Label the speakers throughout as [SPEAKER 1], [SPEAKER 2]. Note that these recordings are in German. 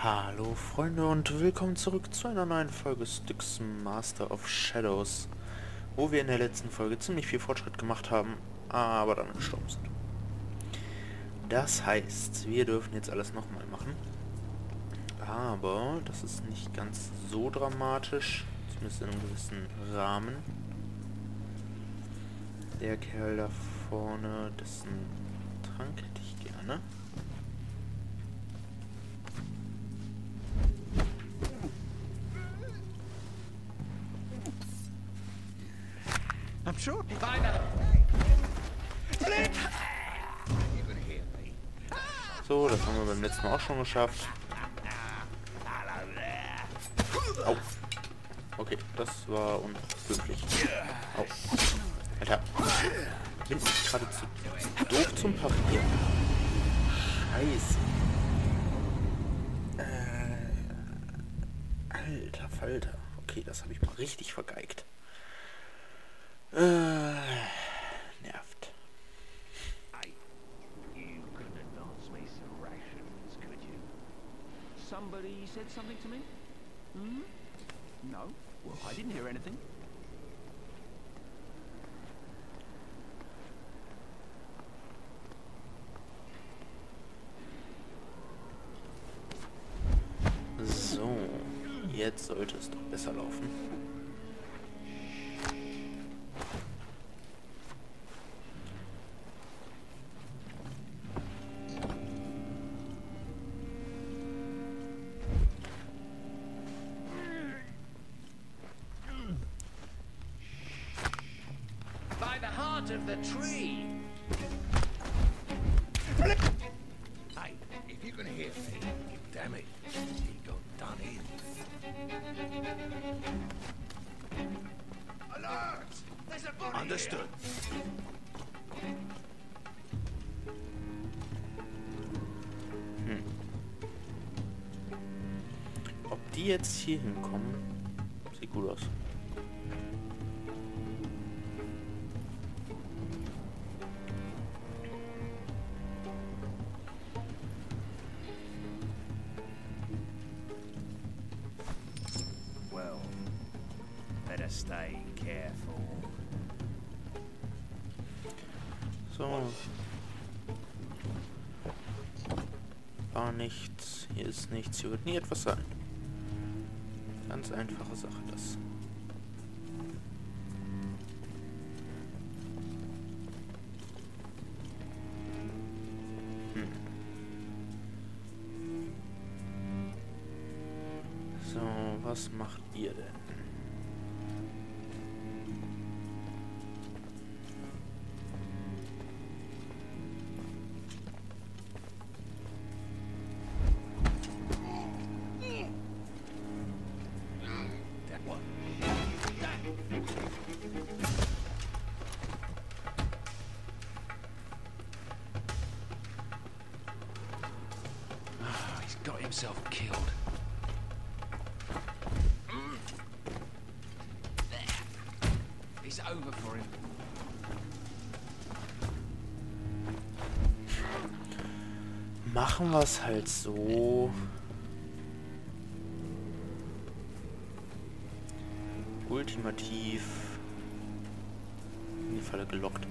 [SPEAKER 1] Hallo Freunde und willkommen zurück zu einer neuen Folge Styx Master of Shadows, wo wir in der letzten Folge ziemlich viel Fortschritt gemacht haben, aber dann gestorben sind. Das heißt, wir dürfen jetzt alles nochmal machen, aber das ist nicht ganz so dramatisch, zumindest in einem gewissen Rahmen. Der Kerl da vorne, dessen Trank hätte ich gerne.
[SPEAKER 2] I'm sure.
[SPEAKER 1] So, das haben wir beim letzten Mal auch schon geschafft. Au. Okay, das war unglücklich. Au. Alter. Bin ich gerade zu doof zum Parieren? Scheiße. Alter Falter. Okay, das habe ich mal richtig vergeigt. Nervt.
[SPEAKER 2] You couldn't advance me some rations, could you? Somebody said something to me? Hmm? No? Well, I didn't hear anything.
[SPEAKER 1] So, jetzt sollte es doch besser laufen.
[SPEAKER 2] By the heart of the tree! Hey, if you can hear me, damn it, he got done in. Alert! There's a body. Understood.
[SPEAKER 1] Ob die jetzt hier hinkommen, sieht gut aus.
[SPEAKER 2] Well, better stay careful.
[SPEAKER 1] So. War nichts, hier ist nichts, hier wird nie etwas sein. Ganz einfache Sache, das. So, was macht ihr denn?
[SPEAKER 2] That one. Oh, he's got himself killed. It's over for him.
[SPEAKER 1] Machen wir es halt so. Ultimativ in die Falle gelockt.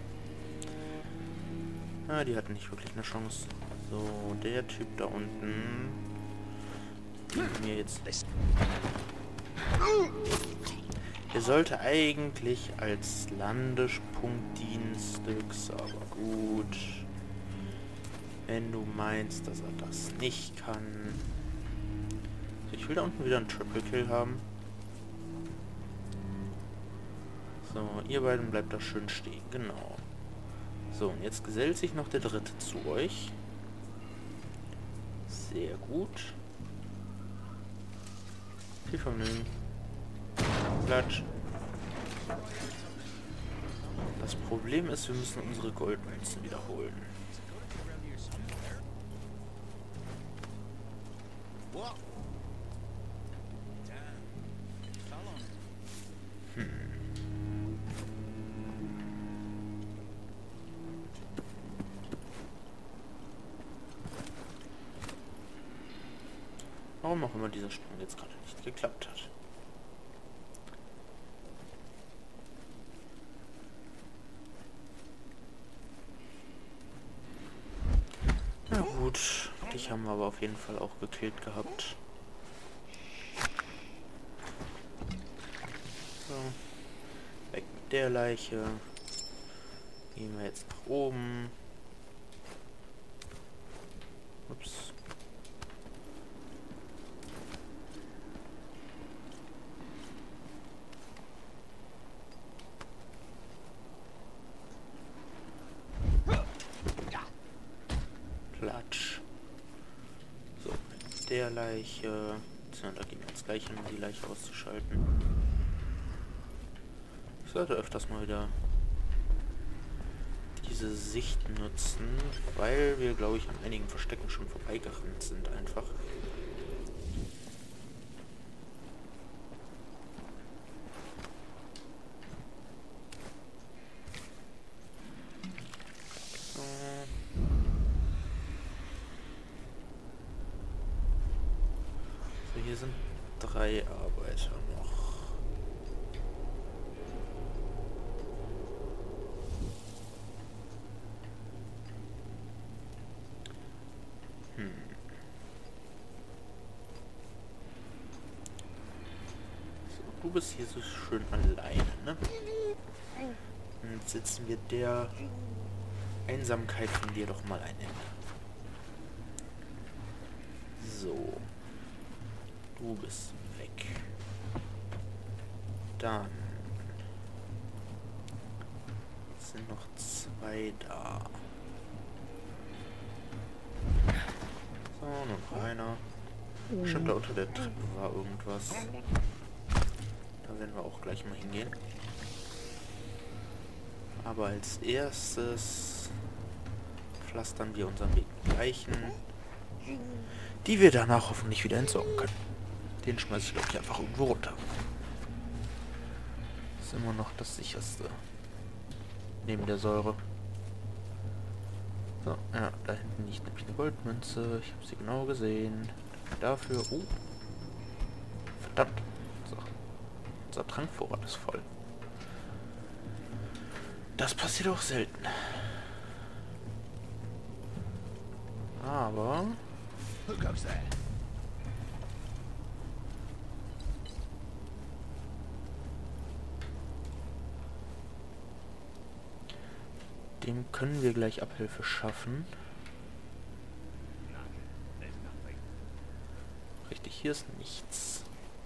[SPEAKER 1] Ah, die hatten nicht wirklich eine Chance. So, der Typ da unten. Mir jetzt. Der sollte eigentlich als Landespunkt dienen, Styx, aber gut. Wenn du meinst, dass er das nicht kann. So, ich will da unten wieder einen Triple Kill haben. So, ihr beiden bleibt da schön stehen, genau. So, und jetzt gesellt sich noch der dritte zu euch. Sehr gut. Viel Vergnügen. Klatsch. Das Problem ist, wir müssen unsere Goldmünzen wiederholen. Warum auch immer dieser Sprung jetzt gerade nicht geklappt hat. Na gut, dich haben wir aber auf jeden Fall auch gekillt gehabt. So. Weg mit der Leiche. Gehen wir jetzt nach oben. Ups. Platsch. So, mit der Leiche. So, da gehen wir jetzt gleich hin, um die Leiche auszuschalten. Ich sollte öfters mal wieder diese Sicht nutzen, weil wir, glaube ich, an einigen Verstecken schon vorbeigerannt sind einfach. So. So, hier sind 3 Arbeiter noch. So, du bist hier so schön alleine, ne? Und jetzt setzen wir der Einsamkeit von dir doch mal ein Ende. So. Du bist weg. Dann sind noch 2 da. So, nur noch einer. Stimmt, da unter der Treppe war irgendwas. Da werden wir auch gleich mal hingehen. Aber als erstes pflastern wir unseren Weg mit Leichen, die wir danach hoffentlich wieder entsorgen können. Den schmeiße ich, glaube ich, einfach irgendwo runter. Das ist immer noch das sicherste. Neben der Säure. So, ja, da hinten liegt nämlich eine Goldmünze. Ich habe sie genau gesehen. Dafür... Oh. Verdammt. So. Unser Trankvorrat ist voll. Das passiert auch selten. Aber...
[SPEAKER 2] Who goes there?
[SPEAKER 1] dem können wir gleich Abhilfe schaffen. Richtig, hier ist nichts.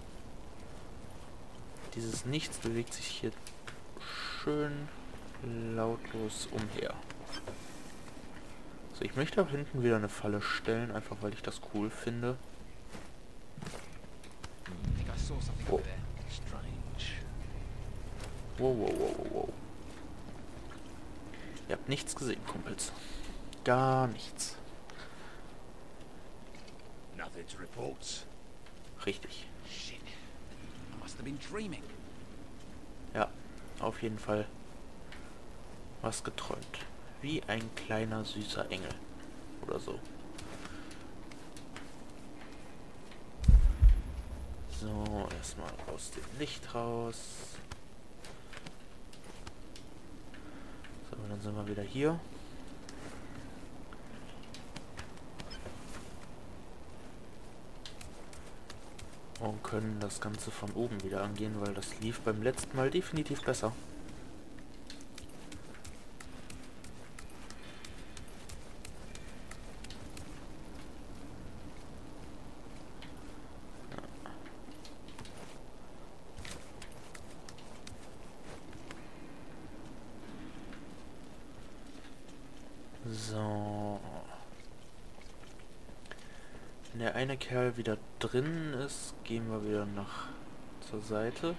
[SPEAKER 1] Dieses Nichts bewegt sich hier schön lautlos umher. So, ich möchte auch hinten wieder eine Falle stellen, einfach weil ich das cool finde. Oh. Wow, wow, wow, wow, wow. Ihr habt nichts gesehen, Kumpels. Gar nichts.
[SPEAKER 2] Nothing to report.
[SPEAKER 1] Richtig.
[SPEAKER 2] Shit. I must have been dreaming.
[SPEAKER 1] Ja, auf jeden Fall was geträumt. Wie ein kleiner, süßer Engel. Oder so. So, erstmal aus dem Licht raus. So, dann sind wir wieder hier. Und können das Ganze von oben wieder angehen, weil das lief beim letzten Mal definitiv besser. So. Wenn der eine Kerl wieder drin ist, gehen wir wieder nach zur Seite.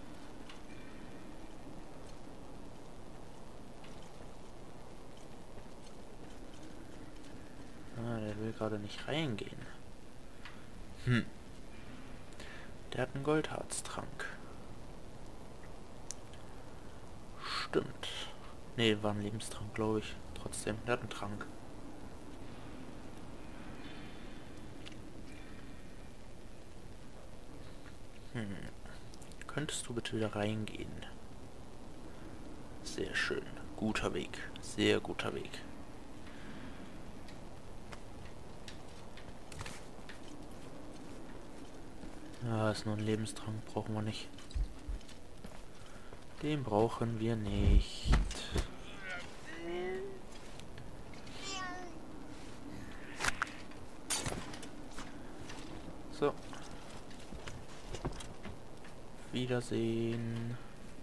[SPEAKER 1] Ah, der will gerade nicht reingehen. Der hat einen Goldharztrank. Stimmt. Ne, war ein Lebenstrank, glaube ich. Trotzdem, der hat einen Trank. Könntest du bitte wieder reingehen? Sehr schön. Guter Weg. Sehr guter Weg. Ja, ist nur ein Lebensdrang. Brauchen wir nicht. Den brauchen wir nicht. So. Wiedersehen.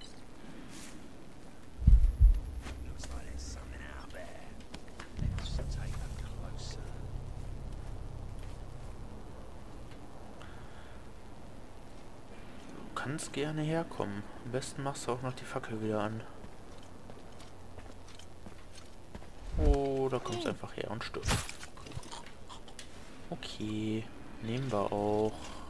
[SPEAKER 1] Du kannst gerne herkommen. Am besten machst du auch noch die Fackel wieder an. Oh, da kommst du einfach her und stirbst. Okay, nehmen wir auch.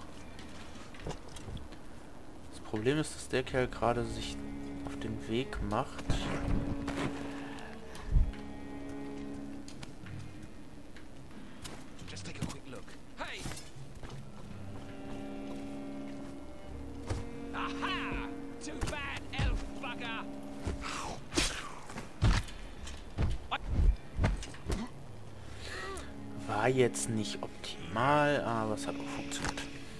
[SPEAKER 1] Das Problem ist, dass der Kerl gerade sich auf den Weg macht.
[SPEAKER 2] Just take a quick look. Hey! Aha! Too bad, elf bugger!
[SPEAKER 1] War jetzt nicht optimal, aber es hat auch funktioniert.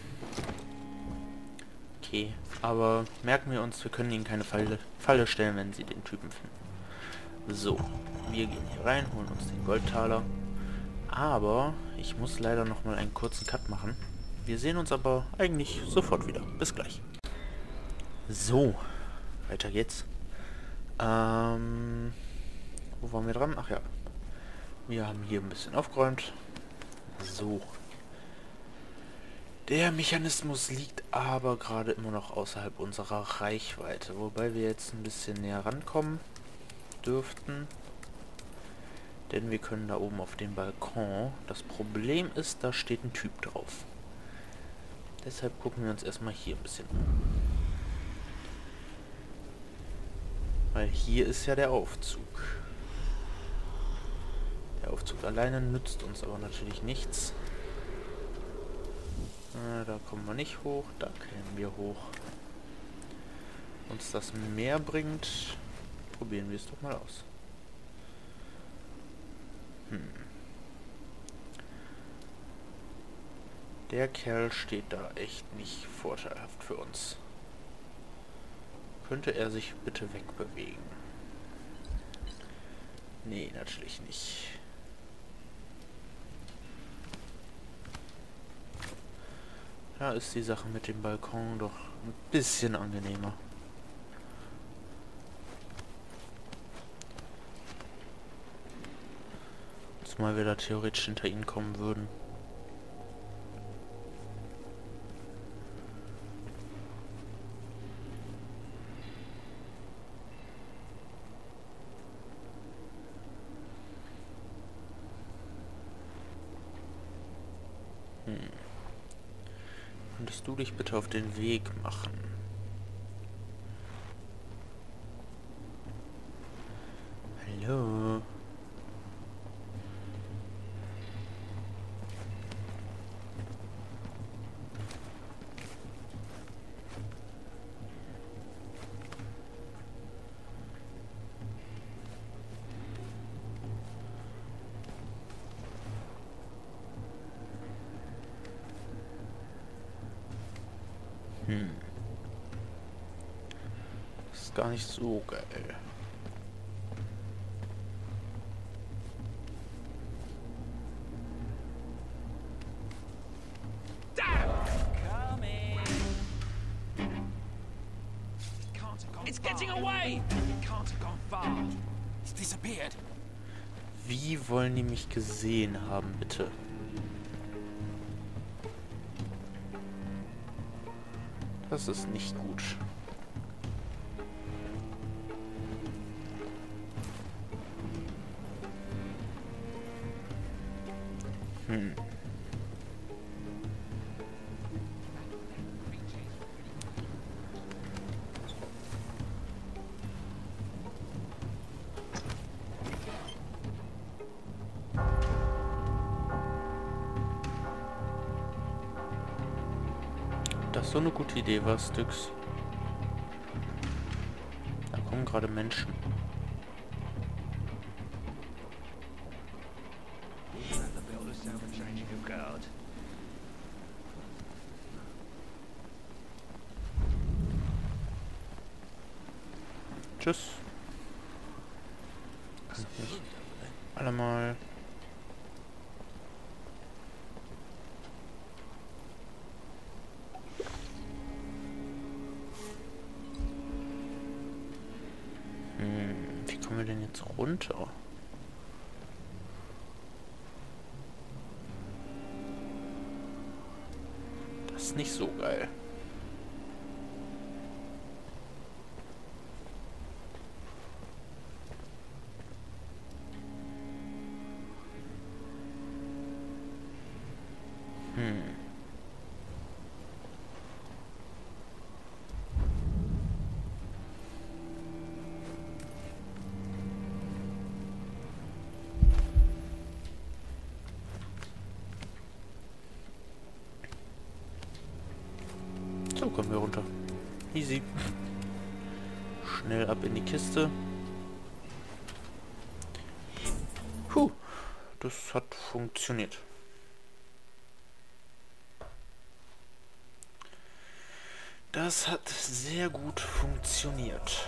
[SPEAKER 1] Okay, aber merken wir uns, wir können ihnen keine Falle stellen, wenn sie den Typen finden. So, wir gehen hier rein, holen uns den Goldtaler. Aber ich muss leider noch mal einen kurzen Cut machen. Wir sehen uns aber eigentlich sofort wieder. Bis gleich. So, weiter geht's. Wo waren wir dran? Ach ja. Wir haben hier ein bisschen aufgeräumt. So. Der Mechanismus liegt aber gerade immer noch außerhalb unserer Reichweite, wobei wir jetzt ein bisschen näher rankommen dürften. Denn wir können da oben auf den Balkon. Das Problem ist, da steht ein Typ drauf. Deshalb gucken wir uns erstmal hier ein bisschen um. Weil hier ist ja der Aufzug. Der Aufzug alleine nützt uns aber natürlich nichts. Da kommen wir nicht hoch, da kämen wir hoch. Uns das mehr bringt, probieren wir es doch mal aus. Der Kerl steht da echt nicht vorteilhaft für uns. Könnte er sich bitte wegbewegen? Nee, natürlich nicht. Da ist die Sache mit dem Balkon doch ein bisschen angenehmer. Zumal wir da theoretisch hinter ihnen kommen würden. Könntest du dich bitte auf den Weg machen? Hallo? Das ist gar nicht so geil.
[SPEAKER 2] It's getting away! It can't have gone far. It's disappeared.
[SPEAKER 1] Wie wollen die mich gesehen haben, bitte? Das ist nicht gut. das so eine gute Idee war, Styx. Da kommen gerade Menschen. Tschüss. Kann ich nicht. Alle mal. Wie kommen wir denn jetzt runter? Das ist nicht so geil. So, kommen wir runter. Easy. Schnell ab in die Kiste. Puh, das hat funktioniert. Das hat sehr gut funktioniert.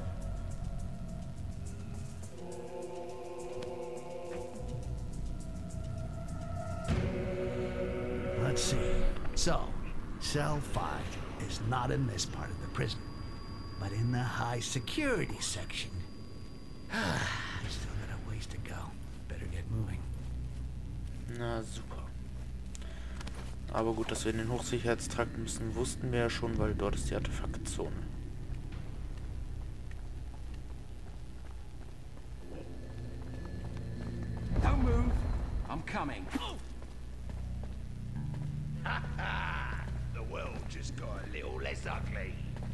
[SPEAKER 3] Let's see. So, cell 5 is not in this part of the prison, but in the high security section. Still got a ways to go. Better get moving.
[SPEAKER 1] Na super. Aber gut, dass wir in den Hochsicherheitstrakt müssen, wussten wir ja schon, weil dort ist die Artefaktzone.
[SPEAKER 2] Don't move. I'm coming.
[SPEAKER 4] The world just got a little less ugly.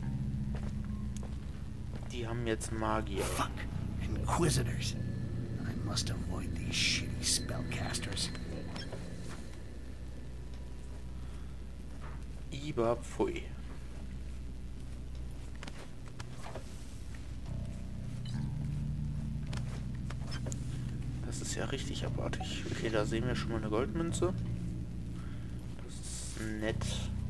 [SPEAKER 1] Die haben jetzt Magier.
[SPEAKER 3] Fuck. Inquisitors. I must avoid these shitty spellcasters.
[SPEAKER 1] Iba pfui. Das ist ja richtig abartig. Okay, da sehen wir schon mal eine Goldmünze. Das ist nett.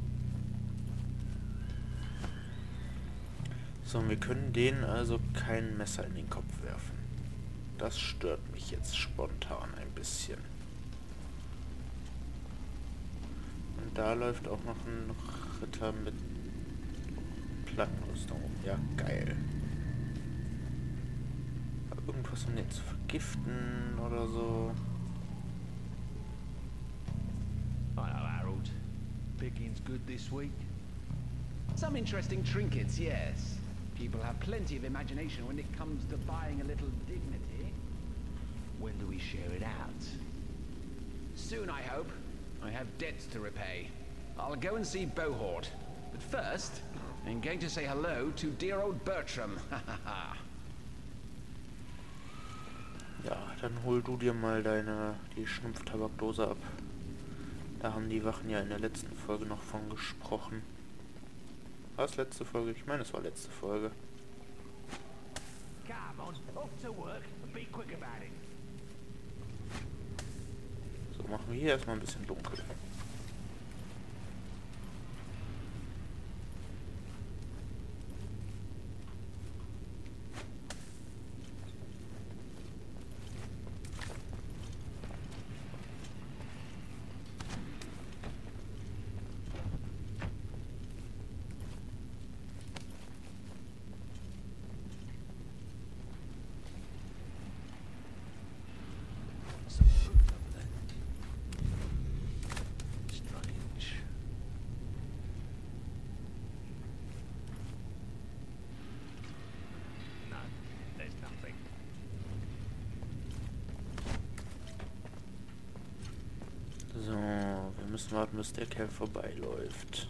[SPEAKER 1] So, und wir können denen also kein Messer in den Kopf werfen. Das stört mich jetzt spontan ein bisschen. Und da läuft auch noch ein Ritter mit Plattenrüstung rum. Ja, geil. Irgendwas, um den zu vergiften oder so.
[SPEAKER 2] Hello, Harold. Picking's good this week? Some interesting trinkets, yes. People have plenty of imagination when it comes to buying a little dignity. When do we share it out? Soon, I hope. I have debts to repay. I'll go and see Bohort. But first, I'm going to say hello to dear old Bertram.
[SPEAKER 1] Ja, dann hol du dir mal die Schnumpftabakdose ab. Da haben die Wachen ja in der letzten Folge noch von gesprochen. War es letzte Folge? Ich meine, es war letzte Folge.
[SPEAKER 4] Come on, off to work and be quick about it.
[SPEAKER 1] So, machen wir hier erstmal ein bisschen dunkel. So, wir müssen warten, bis der Kerl vorbeiläuft.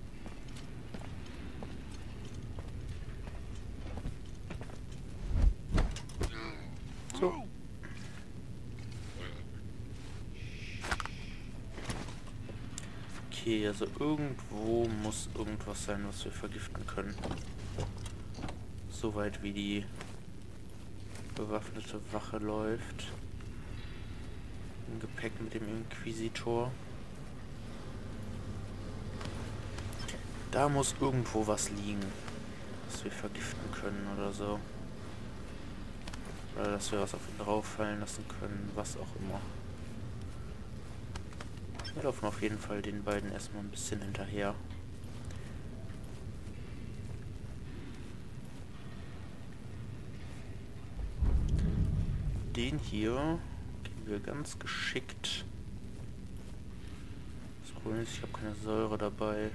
[SPEAKER 1] So. Okay, also irgendwo muss irgendwas sein, was wir vergiften können. Soweit wie die bewaffnete Wache läuft. Im Gepäck mit dem Inquisitor. Da muss irgendwo was liegen, was wir vergiften können oder so. Oder dass wir was auf ihn drauffallen lassen können, was auch immer. Wir laufen auf jeden Fall den beiden erstmal ein bisschen hinterher. Den hier gehen wir ganz geschickt. Das Problem ist, ich habe keine Säure dabei.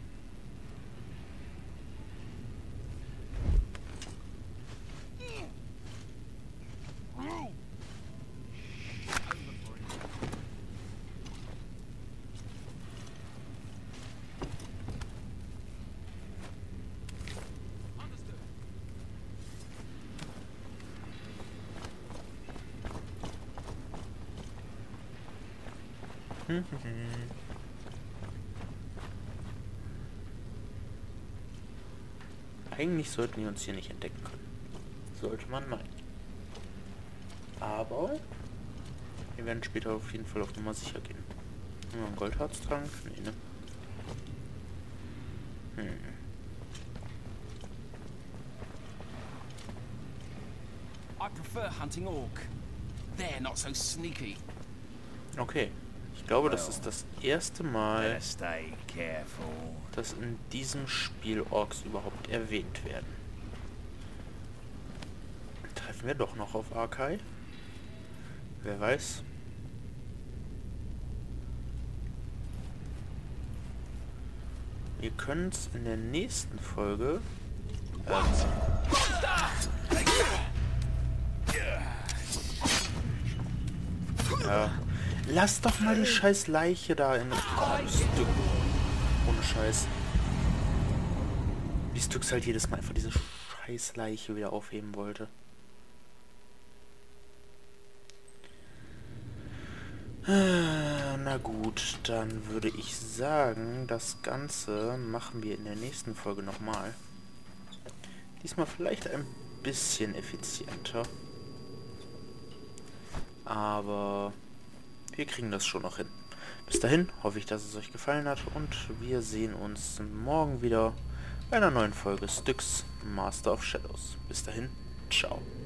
[SPEAKER 1] Eigentlich sollten die uns hier nicht entdecken können. Sollte man meinen. Aber wir werden später auf jeden Fall auf Nummer sicher gehen. Haben wir einen Goldharztrank? Nee, ne?
[SPEAKER 5] I prefer hunting orc. They're not so sneaky.
[SPEAKER 1] Okay. Ich glaube, das ist das erste Mal,
[SPEAKER 4] Better stay careful.
[SPEAKER 1] dass in diesem Spiel Orks überhaupt erwähnt werden. Treffen wir doch noch auf Arkai? Wer weiß. Wir können es in der nächsten Folge... ja. Lass doch mal die scheiß Leiche da in Stück. Ohne Scheiß. Wie Stücks halt jedes Mal einfach diese scheiß Leiche wieder aufheben wollte. Na gut, dann würde ich sagen, das Ganze machen wir in der nächsten Folge nochmal. Diesmal vielleicht ein bisschen effizienter. Aber wir kriegen das schon noch hin. Bis dahin hoffe ich, dass es euch gefallen hat und wir sehen uns morgen wieder bei einer neuen Folge Styx Master of Shadows. Bis dahin, ciao.